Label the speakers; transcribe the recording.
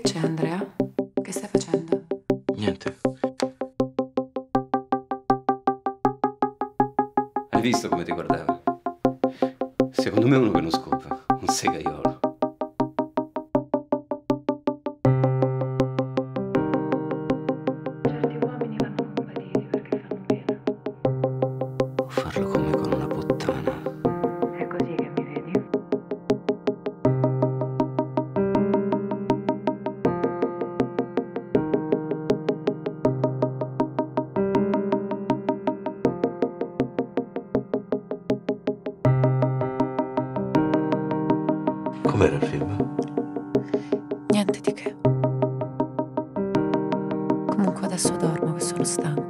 Speaker 1: c'è, Andrea? Che stai facendo?
Speaker 2: Niente. Hai visto come ti guardava? Secondo me è uno che non scopa, un segaiolo.
Speaker 1: Certi uomini vanno compatiti perché fanno pena.
Speaker 2: O farlo come con una puttana.
Speaker 1: È così che mi vedi?
Speaker 2: Com'era il film?
Speaker 1: Niente di che. Comunque adesso dormo che sono stanca.